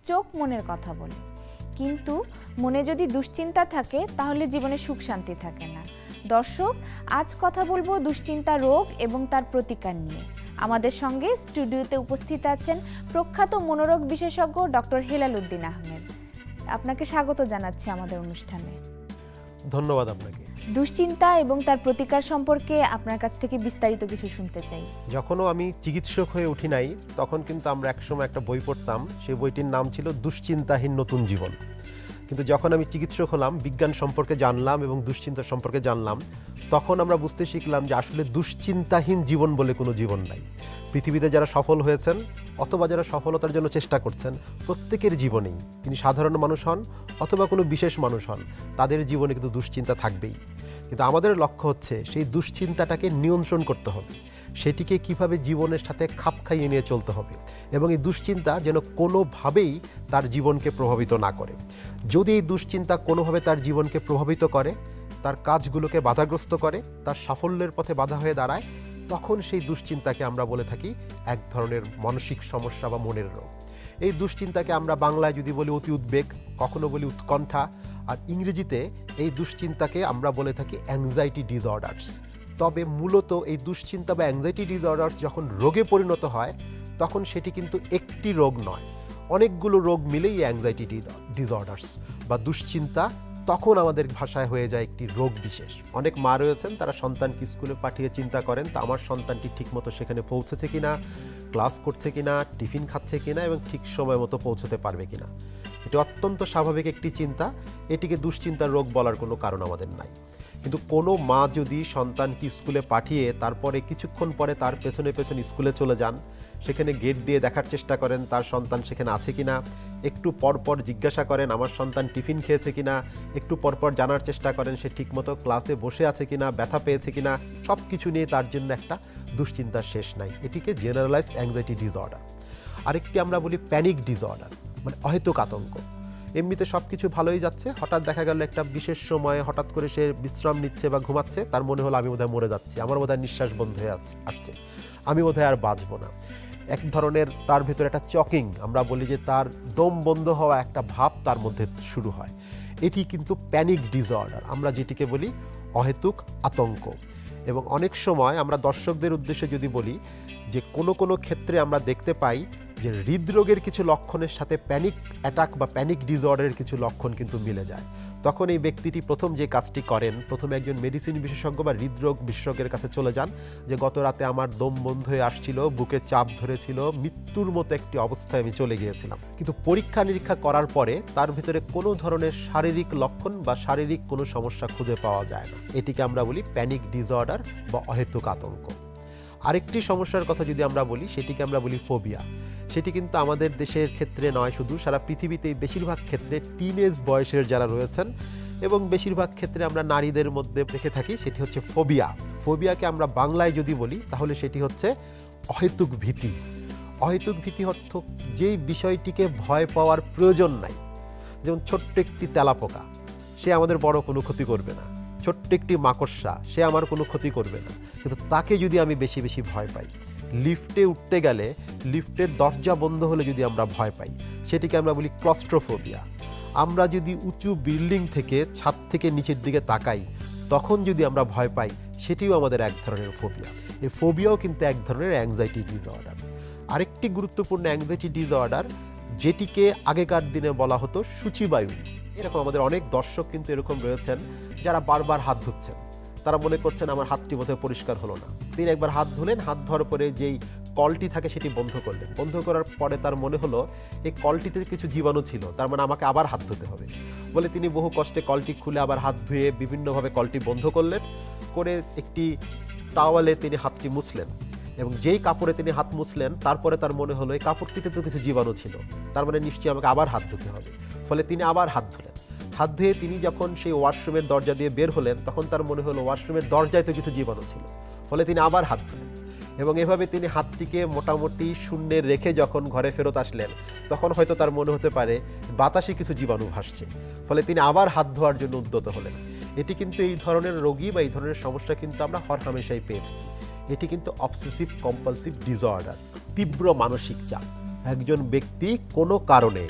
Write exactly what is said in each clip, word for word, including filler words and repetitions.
চোখ মনের কথা বলে, কিন্তু মনে যদি দুশ্চিন্তা থাকে তাহলে জীবনে সুখ শান্তি থাকে না। দর্শক, আজ কথা বলবো দুশ্চিন্তা রোগ এবং তার প্রতিকার নিয়ে। আমাদের সঙ্গে স্টুডিওতে উপস্থিত আছেন প্রখ্যাত মনোরোগ বিশেষজ্ঞ ডক্টর হেলাল উদ্দিন আহমেদ। আপনাকে স্বাগত জানাচ্ছি আমাদের অনুষ্ঠানে। ধন্যবাদ আপনাকে। দুশ্চিন্তা এবং তার প্রতিকার সম্পর্কে আপনার কাছ থেকে বিস্তারিত কিছু শুনতে চাই। যখনও আমি চিকিৎসক হয়ে উঠি নাই তখন কিন্তু আমরা একসময় একটা বই পড়তাম, সেই বইটির নাম ছিল দুশ্চিন্তাহীন নতুন জীবন। কিন্তু যখন আমি চিকিৎসক হলাম, বিজ্ঞান সম্পর্কে জানলাম এবং দুশ্চিন্তা সম্পর্কে জানলাম, তখন আমরা বুঝতে শিখলাম যে আসলে দুশ্চিন্তাহীন জীবন বলে কোনো জীবন নাই। পৃথিবীতে যারা সফল হয়েছেন অথবা যারা সফলতার জন্য চেষ্টা করছেন, প্রত্যেকের জীবনেই তিনি সাধারণ মানুষ হন অথবা কোনো বিশেষ মানুষ হন, তাদের জীবনে কিন্তু দুশ্চিন্তা থাকবেই। কিন্তু আমাদের লক্ষ্য হচ্ছে সেই দুশ্চিন্তাটাকে নিয়ন্ত্রণ করতে হবে, সেটিকে কিভাবে জীবনের সাথে খাপ খাইয়ে নিয়ে চলতে হবে এবং এই দুশ্চিন্তা যেন কোনোভাবেই তার জীবনকে প্রভাবিত না করে। যদি এই দুশ্চিন্তা কোনোভাবে তার জীবনকে প্রভাবিত করে, তার কাজগুলোকে বাধাগ্রস্ত করে, তার সাফল্যের পথে বাধা হয়ে দাঁড়ায়, তখন সেই দুশ্চিন্তাকে আমরা বলে থাকি এক ধরনের মানসিক সমস্যা বা মনের রোগ। এই দুশ্চিন্তাকে আমরা বাংলায় যদি বলি অতি উদ্বেগ, কখনো বলি উৎকণ্ঠা, আর ইংরেজিতে এই দুশ্চিন্তাকে আমরা বলে থাকি অ্যাংজাইটি ডিসঅর্ডারস। তবে মূলত এই দুশ্চিন্তা বা অ্যাংজাইটি ডিসঅর্ডারস যখন রোগে পরিণত হয়, তখন সেটি কিন্তু একটি রোগ নয়, অনেকগুলো রোগ মিলেই অ্যাংজাইটি ডিসঅর্ডারস বা দুশ্চিন্তা তখন আমাদের ভাষায় হয়ে যায় একটি রোগ বিশেষ। অনেক মা রয়েছেন, তারা সন্তানকে স্কুলে পাঠিয়ে চিন্তা করেন তা আমার সন্তানটি ঠিকমতো সেখানে পৌঁছেছে কিনা, ক্লাস করছে কিনা, টিফিন খাচ্ছে কিনা এবং ঠিক সময় মতো পৌঁছতে পারবে কিনা। এটি অত্যন্ত স্বাভাবিক একটি চিন্তা, এটিকে দুশ্চিন্তার রোগ বলার কোনো কারণ আমাদের নাই। কিন্তু কোনো মা যদি সন্তানকে স্কুলে পাঠিয়ে তারপরে কিছুক্ষণ পরে তার পেছনে পেছনে স্কুলে চলে যান, সেখানে গেট দিয়ে দেখার চেষ্টা করেন তার সন্তান সেখানে আছে কিনা, একটু পরপর জিজ্ঞাসা করেন আমার সন্তান টিফিন খেয়েছে কিনা, একটু পরপর জানার চেষ্টা করেন সে ঠিকমতো ক্লাসে বসে আছে কিনা, ব্যথা পেয়েছে কিনা, সব কিছু নিয়ে তার জন্য একটা দুশ্চিন্তার শেষ নাই। এটিকে জেনারেলাইজড অ্যাংজাইটি ডিসঅর্ডার। আরেকটি আমরা বলি প্যানিক ডিসঅর্ডার, মানে অহেতুক আতঙ্ক। এমনিতে সব কিছু ভালোই যাচ্ছে, হঠাৎ দেখা গেল একটা বিশেষ সময়ে হঠাৎ করে সে বিশ্রাম নিচ্ছে বা ঘুমাচ্ছে, তার মনে হলো আমি বোধহয় মরে যাচ্ছি, আমার বোধহয় নিঃশ্বাস বন্ধ হয়ে আসছে, আমি বোধহয় আর বাঁচবো না। এক ধরনের তার ভিতরে একটা চকিং, আমরা বলি যে তার দম বন্ধ হওয়া একটা ভাব তার মধ্যে শুরু হয়। এটি কিন্তু প্যানিক ডিসঅর্ডার, আমরা যেটিকে বলি অহেতুক আতঙ্ক। এবং অনেক সময় আমরা দর্শকদের উদ্দেশ্যে যদি বলি যে কোনো কোনো ক্ষেত্রে আমরা দেখতে পাই যে হৃদরোগের কিছু লক্ষণের সাথে প্যানিক অ্যাটাক বা প্যানিক ডিসঅর্ডারের কিছু লক্ষণ কিন্তু মিলে যায়। তখন এই ব্যক্তিটি প্রথম যে কাজটি করেন, প্রথমে একজন মেডিসিন বিশেষজ্ঞ বা হৃদরোগ বিশেষজ্ঞের কাছে চলে যান যে গত রাতে আমার দম বন্ধ হয়ে আসছিল, বুকে চাপ ধরেছিল, মৃত্যুর মতো একটি অবস্থায় আমি চলে গিয়েছিলাম। কিন্তু পরীক্ষা নিরীক্ষা করার পরে তার ভিতরে কোনো ধরনের শারীরিক লক্ষণ বা শারীরিক কোনো সমস্যা খুঁজে পাওয়া যায় না। এটিকে আমরা বলি প্যানিক ডিসঅর্ডার বা অহেতুক আতঙ্ক। আরেকটি সমস্যার কথা যদি আমরা বলি, সেটিকে আমরা বলি ফোবিয়া। সেটি কিন্তু আমাদের দেশের ক্ষেত্রে নয়, শুধু সারা পৃথিবীতেই বেশিরভাগ ক্ষেত্রে টিনেজ বয়সের যারা রয়েছেন এবং বেশিরভাগ ক্ষেত্রে আমরা নারীদের মধ্যে দেখে থাকি, সেটি হচ্ছে ফোবিয়া। ফোবিয়াকে আমরা বাংলায় যদি বলি তাহলে সেটি হচ্ছে অহেতুক ভীতি। অহেতুক ভীতি অর্থ যেই বিষয়টিকে ভয় পাওয়ার প্রয়োজন নাই, যেমন ছোট্ট একটি তেলাপোকা, সে আমাদের বড় কোনো ক্ষতি করবে না, ছোট্ট একটি মাকড়সা, সে আমার কোনো ক্ষতি করবে না, কিন্তু তাকে যদি আমি বেশি বেশি ভয় পাই, লিফটে উঠতে গেলে লিফটের দরজা বন্ধ হলে যদি আমরা ভয় পাই, সেটিকে আমরা বলি ক্লস্ট্রোফোবিয়া। আমরা যদি উঁচু বিল্ডিং থেকে ছাদ থেকে নিচের দিকে তাকাই, তখন যদি আমরা ভয় পাই, সেটিও আমাদের এক ধরনের ফোবিয়া। এই ফোবিয়াও কিন্তু এক ধরনের অ্যাংজাইটি ডিসঅর্ডার। আরেকটি গুরুত্বপূর্ণ অ্যাংজাইটি ডিসঅর্ডার, যেটিকে আগেকার দিনে বলা হতো সূচিবায়ু। এরকম আমাদের অনেক দর্শক কিন্তু এরকম রয়েছেন যারা বারবার হাত ধুচ্ছেন, তারা মনে করছেন আমার হাতটি বোধহয় পরিষ্কার হলো না। তিনি একবার হাত ধুলেন, হাত ধোয়ার পরে যেই কলটি থাকে সেটি বন্ধ করলেন, বন্ধ করার পরে তার মনে হলো এই কলটিতে কিছু জীবাণু ছিল, তার মানে আমাকে আবার হাত ধুতে হবে বলে তিনি বহু কষ্টে কলটি খুলে আবার হাত ধুয়ে বিভিন্নভাবে কলটি বন্ধ করলেন, করে একটি টাওয়ালে তিনি হাতটি মুছলেন এবং যেই কাপড়ে তিনি হাত মুছলেন তারপরে তার মনে হলো এই কাপড়টিতে তো কিছু জীবাণু ছিল, তার মানে নিশ্চয়ই আমাকে আবার হাত ধুতে হবে। ফলে তিনি আবার হাত ধুলেন। হাত ধুয়ে তিনি যখন সেই ওয়াশরুমের দরজা দিয়ে বের হলেন, তখন তার মনে হলো ওয়াশরুমের দরজায় তো কিছু জীবাণু ছিল, ফলে তিনি আবার হাত ধুলেন। এবং এভাবে তিনি হাতটিকে মোটামুটি শূন্যে রেখে যখন ঘরে ফেরত আসলেন, তখন হয়তো তার মনে হতে পারে বাতাসে কিছু জীবাণু ভাসছে, ফলে তিনি আবার হাত ধোয়ার জন্য উদ্যত হলেন। এটি কিন্তু এই ধরনের রোগী বা এই ধরনের সমস্যা কিন্তু আমরা হরহামেশাই পেয়ে থাকি। এটি কিন্তু অবসেসিভ কম্পালসিভ ডিসঅর্ডার, তীব্র মানসিক চাপ। একজন ব্যক্তি কোনো কারণে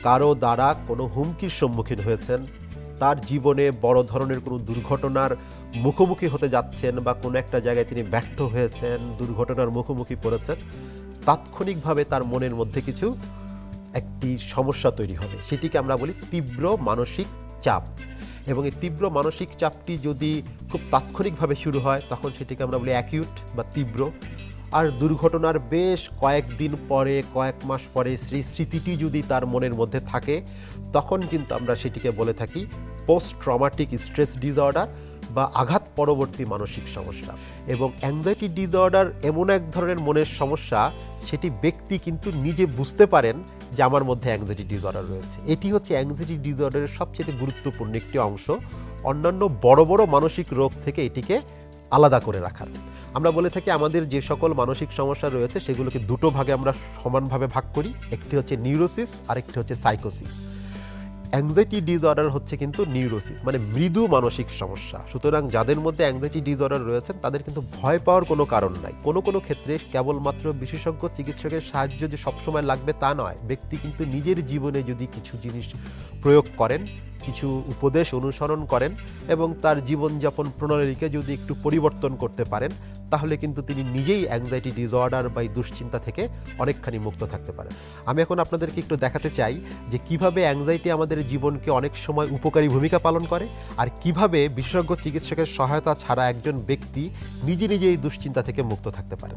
কারো দ্বারা কোনো হুমকির সম্মুখীন হয়েছেন, তার জীবনে বড় ধরনের কোনো দুর্ঘটনার মুখোমুখি হতে যাচ্ছেন বা কোনো একটা জায়গায় তিনি ব্যর্থ হয়েছেন, দুর্ঘটনার মুখোমুখি পড়েছেন, তাৎক্ষণিকভাবে তার মনের মধ্যে কিছু একটি সমস্যা তৈরি হবে। সেটিকে আমরা বলি তীব্র মানসিক চাপ। এবং এই তীব্র মানসিক চাপটি যদি খুব তাৎক্ষণিকভাবে শুরু হয় তখন সেটিকে আমরা বলি অ্যাকিউট বা তীব্র। আর দুর্ঘটনার বেশ কয়েকদিন পরে, কয়েক মাস পরে সেই স্মৃতিটি যদি তার মনের মধ্যে থাকে তখন কিন্তু আমরা সেটিকে বলে থাকি পোস্ট ট্রমাটিক স্ট্রেস ডিসঅর্ডার বা আঘাত পরবর্তী মানসিক সমস্যা। এবং অ্যাংজাইটি ডিসঅর্ডার এমন এক ধরনের মনের সমস্যা, সেটি ব্যক্তি কিন্তু নিজে বুঝতে পারেন যে আমার মধ্যে অ্যাংজাইটি ডিসঅর্ডার রয়েছে। এটি হচ্ছে অ্যাংজাইটি ডিসঅর্ডারের সবচেয়ে গুরুত্বপূর্ণ একটি অংশ, অন্যান্য বড় বড় মানসিক রোগ থেকে এটিকে আলাদা করে রাখার। আমরা বলে থাকি আমাদের যে সকল মানসিক সমস্যা রয়েছে সেগুলোকে দুটো ভাগে আমরা সমানভাবে ভাগ করি, একটি হচ্ছে নিউরোসিস আর একটি হচ্ছে সাইকোসিস। অ্যাংজাইটি ডিসঅর্ডার হচ্ছে কিন্তু নিউরোসিস, মানে মৃদু মানসিক সমস্যা। সুতরাং যাদের মধ্যে অ্যাংজাইটি ডিসঅর্ডার রয়েছেন তাদের কিন্তু ভয় পাওয়ার কোনো কারণ নাই। কোনো কোনো ক্ষেত্রে কেবলমাত্র বিশেষজ্ঞ চিকিৎসকের সাহায্য যে সবসময় লাগবে তা নয়, ব্যক্তি কিন্তু নিজের জীবনে যদি কিছু জিনিস প্রয়োগ করেন, কিছু উপদেশ অনুসরণ করেন এবং তার জীবনযাপন প্রণালীকে যদি একটু পরিবর্তন করতে পারেন তাহলে কিন্তু তিনি নিজেই অ্যাংজাইটি ডিসঅর্ডার বা দুশ্চিন্তা থেকে অনেকখানি মুক্ত থাকতে পারেন। আমি এখন আপনাদেরকে একটু দেখাতে চাই যে কিভাবে অ্যাংজাইটি আমাদের জীবনকে অনেক সময় উপকারী ভূমিকা পালন করে আর কিভাবে বিশেষজ্ঞ চিকিৎসকের সহায়তা ছাড়া একজন ব্যক্তি নিজে নিজেই দুশ্চিন্তা থেকে মুক্ত থাকতে পারেন।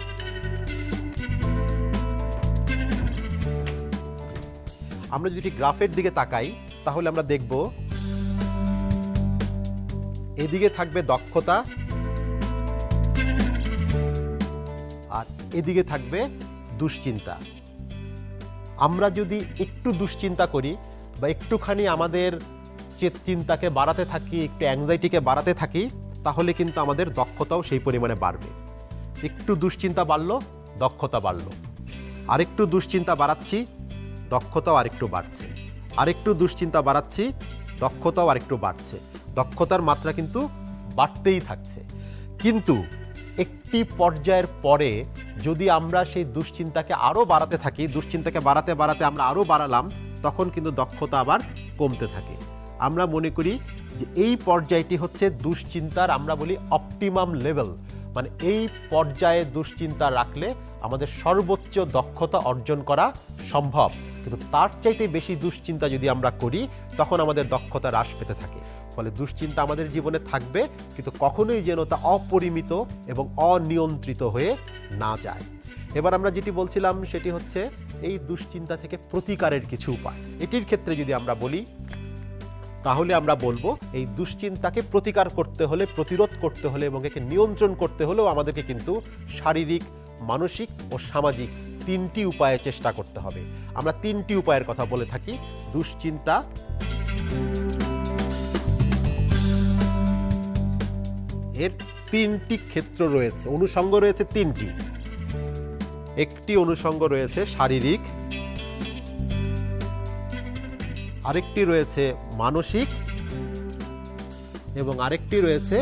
আমরা যদি গ্রাফের দিকে তাকাই তাহলে আমরা দেখব এদিকে থাকবে দক্ষতা আর এদিকে থাকবে দুশ্চিন্তা। আমরা যদি একটু দুশ্চিন্তা করি বা একটুখানি আমাদের চিন্তাকে বাড়াতে থাকি, একটু অ্যাংজাইটিকে বাড়াতে থাকি, তাহলে কিন্তু আমাদের দক্ষতাও সেই পরিমাণে বাড়বে। একটু দুশ্চিন্তা বাড়লো, দক্ষতা বাড়লো। আরেকটু দুশ্চিন্তা বাড়াচ্ছি, দক্ষতাও আরেকটু বাড়ছে। আরেকটু দুশ্চিন্তা বাড়াচ্ছি, দক্ষতাও আরেকটু বাড়ছে। দক্ষতার মাত্রা কিন্তু বাড়তেই থাকছে। কিন্তু একটি পর্যায়ের পরে যদি আমরা সেই দুশ্চিন্তাকে আরও বাড়াতে থাকি, দুশ্চিন্তাকে বাড়াতে বাড়াতে আমরা আরও বাড়ালাম, তখন কিন্তু দক্ষতা আবার কমতে থাকে। আমরা মনে করি যে এই পর্যায়টি হচ্ছে দুশ্চিন্তার, আমরা বলি অপটিমাম লেভেল, মানে এই পর্যায়ে দুশ্চিন্তা রাখলে আমাদের সর্বোচ্চ দক্ষতা অর্জন করা সম্ভব। কিন্তু তার চাইতে বেশি দুশ্চিন্তা যদি আমরা করি তখন আমাদের দক্ষতা হ্রাস পেতে থাকে। ফলে দুশ্চিন্তা আমাদের জীবনে থাকবে, কিন্তু কখনোই যেন তা অপরিমিত এবং অনিয়ন্ত্রিত হয়ে না যায়। এবার আমরা যেটি বলছিলাম সেটি হচ্ছে এই দুশ্চিন্তা থেকে প্রতিকারের কিছু উপায়। এটির ক্ষেত্রে যদি আমরা বলি তাহলে আমরা বলবো এই দুশ্চিন্তাকে প্রতিকার করতে হলে, প্রতিরোধ করতে হলে এবং একে নিয়ন্ত্রণ করতে হলেও আমাদেরকে কিন্তু শারীরিক, মানসিক ও সামাজিক তিনটি উপায়ে চেষ্টা করতে হবে। আমরা তিনটি উপায়ের কথা বলে থাকি। দুশ্চিন্তা এর তিনটি ক্ষেত্র রয়েছে, অনুষঙ্গ রয়েছে তিনটি। একটি অনুষঙ্গ রয়েছে শারীরিক, আরেকটি রয়েছে মানসিক এবং আরেকটি রয়েছে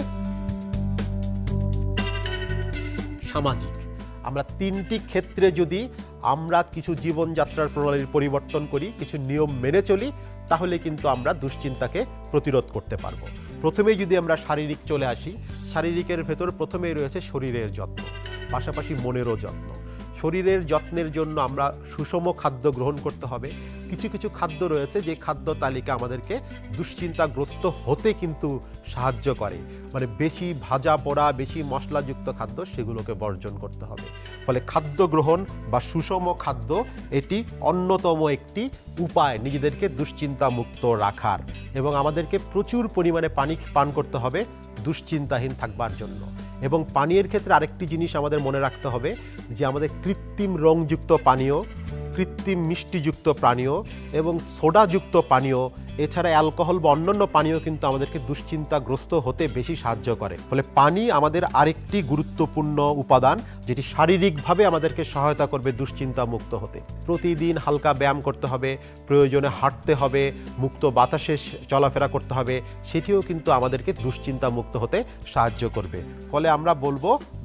সামাজিক। আমরা তিনটি ক্ষেত্রে যদি আমরা কিছু জীবনযাত্রার প্রণালীর পরিবর্তন করি, কিছু নিয়ম মেনে চলি, তাহলে কিন্তু আমরা দুশ্চিন্তাকে প্রতিরোধ করতে পারবো। প্রথমেই যদি আমরা শারীরিক চলে আসি, শারীরিকের ভেতর প্রথমেই রয়েছে শরীরের যত্ন, পাশাপাশি মনেরও যত্ন। শরীরের যত্নের জন্য আমরা সুষম খাদ্য গ্রহণ করতে হবে। কিছু কিছু খাদ্য রয়েছে যে খাদ্য তালিকা আমাদেরকে দুশ্চিন্তাগ্রস্ত হতে কিন্তু সাহায্য করে, মানে বেশি ভাজা পোড়া, বেশি মশলাযুক্ত খাদ্য সেগুলোকে বর্জন করতে হবে। ফলে খাদ্য গ্রহণ বা সুষম খাদ্য এটি অন্যতম একটি উপায় নিজেদেরকে দুশ্চিন্তা মুক্ত রাখার। এবং আমাদেরকে প্রচুর পরিমাণে পানি পান করতে হবে দুশ্চিন্তাহীন থাকবার জন্য। এবং পানীয়ের ক্ষেত্রে আরেকটি জিনিস আমাদের মনে রাখতে হবে যে আমাদের কৃত্রিম রংযুক্ত পানীয়, কৃত্রিম মিষ্টিযুক্ত পানীয় এবং সোডাযুক্ত পানীয়, এছাড়া অ্যালকোহল বা অন্যান্য পানীয় কিন্তু আমাদেরকে দুশ্চিন্তাগ্রস্ত হতে বেশি সাহায্য করে। ফলে পানি আমাদের আরেকটি গুরুত্বপূর্ণ উপাদান যেটি শারীরিকভাবে আমাদেরকে সহায়তা করবে দুশ্চিন্তা মুক্ত হতে। প্রতিদিন হালকা ব্যায়াম করতে হবে, প্রয়োজনে হাঁটতে হবে, মুক্ত বাতাসে চলাফেরা করতে হবে, সেটিও কিন্তু আমাদেরকে দুশ্চিন্তা মুক্ত হতে সাহায্য করবে। ফলে আমরা বলবো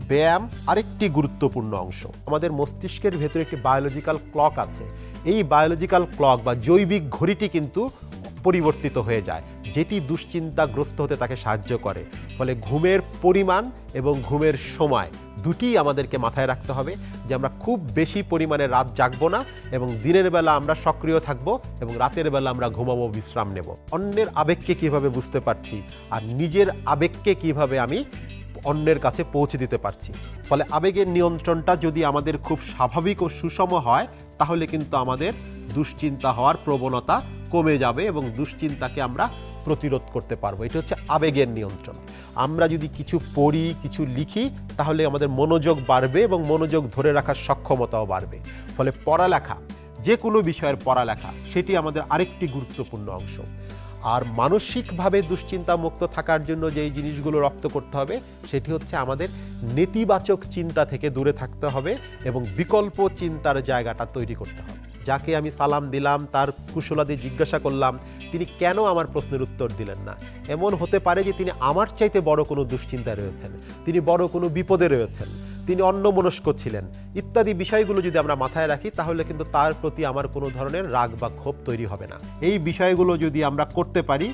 ব্যায়াম আরেকটি গুরুত্বপূর্ণ অংশ। আমাদের মস্তিষ্কের ভেতরে একটি বায়োলজিক্যাল ক্লক আছে। এই বায়োলজিক্যাল ক্লক বা জৈবিক ঘড়িটি কিন্তু পরিবর্তিত হয়ে যায়, যেটি দুশ্চিন্তাগ্রস্ত হতে তাকে সাহায্য করে। ফলে ঘুমের পরিমাণ এবং ঘুমের সময় দুটিই আমাদেরকে মাথায় রাখতে হবে, যে আমরা খুব বেশি পরিমাণে রাত জাগবো না এবং দিনের বেলা আমরা সক্রিয় থাকবো এবং রাতের বেলা আমরা ঘুমাবো, বিশ্রাম নেব। অন্যের আবেগকে কিভাবে বুঝতে পারছি আর নিজের আবেগকে কিভাবে আমি অন্যের কাছে পৌঁছে দিতে পারছি। ফলে আবেগের নিয়ন্ত্রণটা যদি আমাদের খুব স্বাভাবিক ও সুষম হয়, তাহলে কিন্তু আমাদের দুশ্চিন্তা হওয়ার প্রবণতা কমে যাবে এবং দুশ্চিন্তাকে আমরা প্রতিরোধ করতে পারবো। এটা হচ্ছে আবেগের নিয়ন্ত্রণ। আমরা যদি কিছু পড়ি, কিছু লিখি, তাহলে আমাদের মনোযোগ বাড়বে এবং মনোযোগ ধরে রাখার সক্ষমতাও বাড়বে। ফলে পড়ালেখা, যে কোনো বিষয়ের পড়ালেখা, সেটি আমাদের আরেকটি গুরুত্বপূর্ণ অংশ। আর মানসিকভাবে দুশ্চিন্তা মুক্ত থাকার জন্য যেই জিনিসগুলো রপ্ত করতে হবে, সেটি হচ্ছে আমাদের নেতিবাচক চিন্তা থেকে দূরে থাকতে হবে এবং বিকল্প চিন্তার জায়গাটা তৈরি করতে হবে। যাকে আমি সালাম দিলাম, তার কুশলাদি জিজ্ঞাসা করলাম, তিনি কেন আমার প্রশ্নের উত্তর দিলেন না? এমন হতে পারে যে তিনি আমার চাইতে বড় কোনো দুশ্চিন্তায় রয়েছেন, তিনি বড় কোনো বিপদে রয়েছেন, তিনি অন্যমনস্ক ছিলেন, ইত্যাদি বিষয়গুলো যদি আমরা মাথায় রাখি, তাহলে কিন্তু তার প্রতি আমার কোনো ধরনের রাগ বা ক্ষোভ তৈরি হবে না। এই বিষয়গুলো যদি আমরা করতে পারি,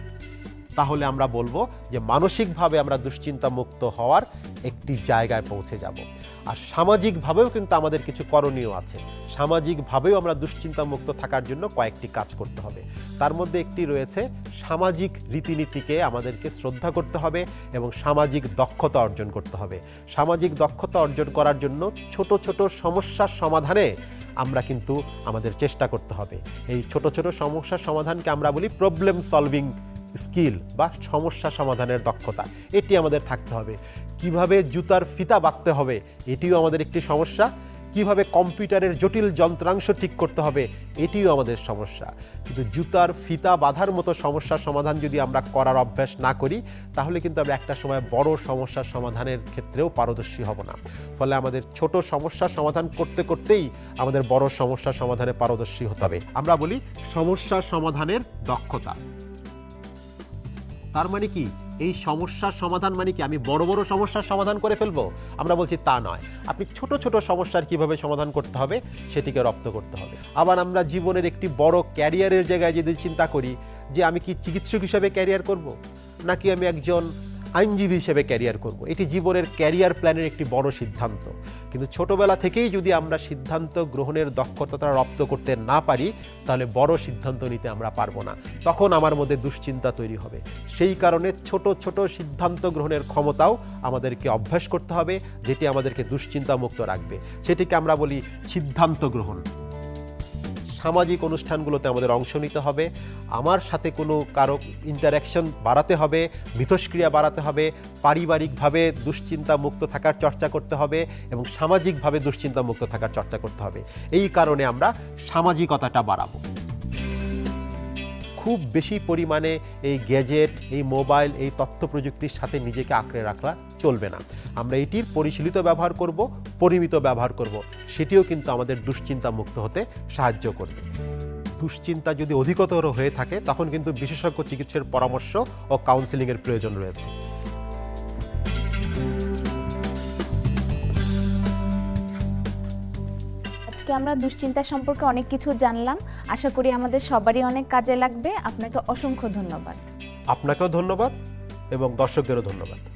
তাহলে আমরা বলবো যে মানসিকভাবে আমরা দুশ্চিন্তা মুক্ত হওয়ার একটি জায়গায় পৌঁছে যাব। আর সামাজিকভাবেও কিন্তু আমাদের কিছু করণীয় আছে। সামাজিকভাবেও আমরা দুশ্চিন্তা মুক্ত থাকার জন্য কয়েকটি কাজ করতে হবে। তার মধ্যে একটি রয়েছে, সামাজিক রীতিনীতিকে আমাদেরকে শ্রদ্ধা করতে হবে এবং সামাজিক দক্ষতা অর্জন করতে হবে। সামাজিক দক্ষতা অর্জন করার জন্য ছোট ছোট সমস্যার সমাধানে আমরা কিন্তু আমাদের চেষ্টা করতে হবে। এই ছোট ছোট সমস্যার সমাধানকে আমরা বলি প্রবলেম সলভিং স্কিল বা সমস্যা সমাধানের দক্ষতা। এটি আমাদের থাকতে হবে। কিভাবে জুতার ফিতা বাঁধতে হবে, এটিও আমাদের একটি সমস্যা। কিভাবে কম্পিউটারের জটিল যন্ত্রাংশ ঠিক করতে হবে, এটিও আমাদের সমস্যা। কিন্তু জুতার ফিতা বাঁধার মতো সমস্যার সমাধান যদি আমরা করার অভ্যাস না করি, তাহলে কিন্তু আমরা একটা সময় বড় সমস্যার সমাধানের ক্ষেত্রেও পারদর্শী হব না। ফলে আমাদের ছোট সমস্যার সমাধান করতে করতেই আমাদের বড় সমস্যার সমাধানে পারদর্শী হতে হবে। আমরা বলি সমস্যা সমাধানের দক্ষতা। তার মানে কি, এই সমস্যার সমাধান মানে কি আমি বড় বড় সমস্যার সমাধান করে ফেলবো? আমরা বলছি তা নয়। আপনি ছোট ছোট সমস্যার কিভাবে সমাধান করতে হবে, সেটিকে রপ্ত করতে হবে। আবার আমরা জীবনের একটি বড় ক্যারিয়ারের জায়গায় যদি চিন্তা করি যে আমি কি চিকিৎসক হিসেবে ক্যারিয়ার করব, নাকি আমি একজন আইনজীবী হিসেবে ক্যারিয়ার করব, এটি জীবনের ক্যারিয়ার প্ল্যানের একটি বড় সিদ্ধান্ত। কিন্তু ছোটবেলা থেকেই যদি আমরা সিদ্ধান্ত গ্রহণের দক্ষতাটা রপ্ত করতে না পারি, তাহলে বড় সিদ্ধান্ত নিতে আমরা পারবো না। তখন আমার মধ্যে দুশ্চিন্তা তৈরি হবে। সেই কারণে ছোট ছোট সিদ্ধান্ত গ্রহণের ক্ষমতাও আমাদেরকে অভ্যাস করতে হবে, যেটি আমাদেরকে দুশ্চিন্তা মুক্ত রাখবে। সেটিকে আমরা বলি সিদ্ধান্ত গ্রহণ। সামাজিক অনুষ্ঠানগুলোতে আমাদের অংশ নিতে হবে। আমার সাথে কোনো কারো ইন্টারাকশন বাড়াতে হবে, মিথস্ক্রিয়া বাড়াতে হবে, পারিবারিকভাবে দুশ্চিন্তা মুক্ত থাকার চর্চা করতে হবে এবং সামাজিকভাবে দুশ্চিন্তা মুক্ত থাকার চর্চা করতে হবে। এই কারণে আমরা সামাজিকতাটা বাড়াবো। খুব বেশি পরিমাণে এই গ্যাজেট, এই মোবাইল, এই তথ্য প্রযুক্তির সাথে নিজেকে আঁকড়ে রাখা চলবে না। আমরা এটির পরিশীলিত ব্যবহার করব, পরিমিত ব্যবহার করব। সেটিও কিন্তু আমাদের দুশ্চিন্তা মুক্ত হতে সাহায্য করবে। দুশ্চিন্তা যদি অধিকতর হয়ে থাকে, তখন কিন্তু বিশেষজ্ঞ চিকিৎসার পরামর্শ ও কাউন্সেলিংয়ের প্রয়োজন রয়েছে। আজকে আমরা দুশ্চিন্তা সম্পর্কে অনেক কিছু জানলাম। আশা করি আমাদের সবারই অনেক কাজে লাগবে। আপনাকে অসংখ্য ধন্যবাদ। আপনাকেও ধন্যবাদ এবং দর্শকদেরও ধন্যবাদ।